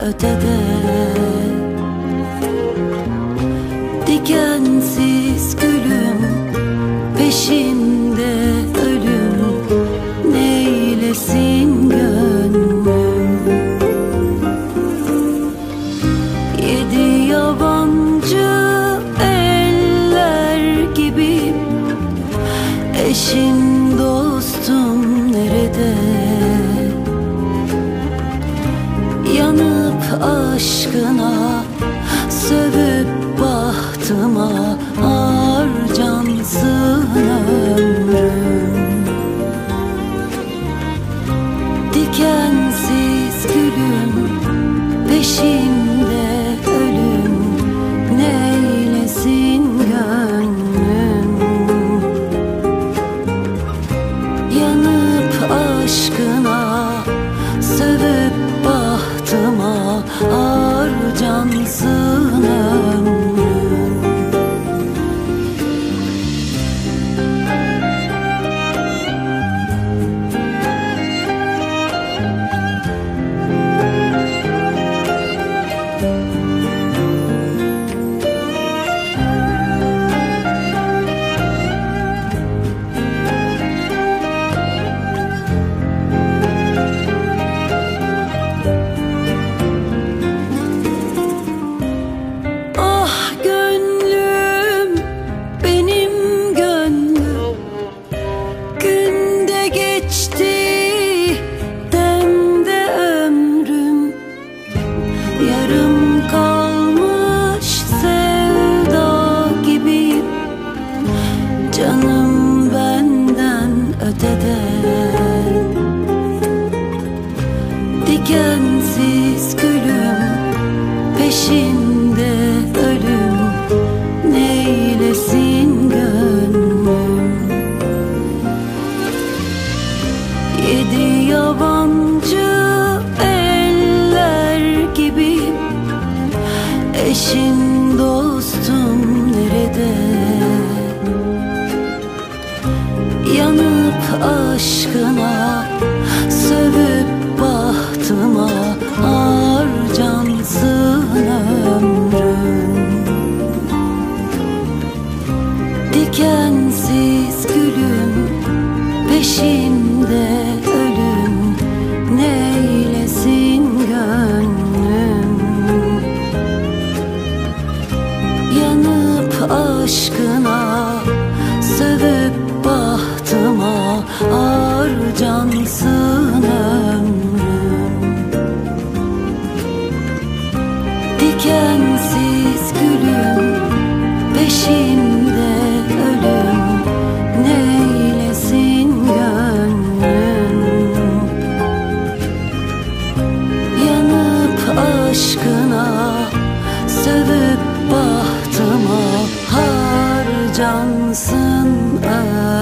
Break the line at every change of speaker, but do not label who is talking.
ötede. Dikensiz gülüm, peşimde ölüm, neylesin gönlüm. Yedi yabancı eller gibi, eşim dostum nerede? Yanıp aşkına, sövüp bahtıma harcansın ömrüm. Dikensiz gülüm, peşimde ölüm, neylesin gönlüm. Yanıp aşkına, sövüp bahtıma harcansın ömrüm. Yarım kalmış sevda gibi, canım benden ötede. Dikensiz gülüm, peşimde ölüm, neylesin gönlüm. Yedi yabancı gibi, eşim dostum nerede? Yanıp aşkına, sövüp bahtıma harcansın ömrüm. Dikensiz gülüm, peşimde ölüm, neylesin gönlüm. Yanıp aşkına, sövüp bahtıma harcansın ömrüm. Dikensiz gülüm, peşimde ölüm, neylesin gönlüm. Yanıp aşkına, sövüp bahtıma harcansın ömrüm.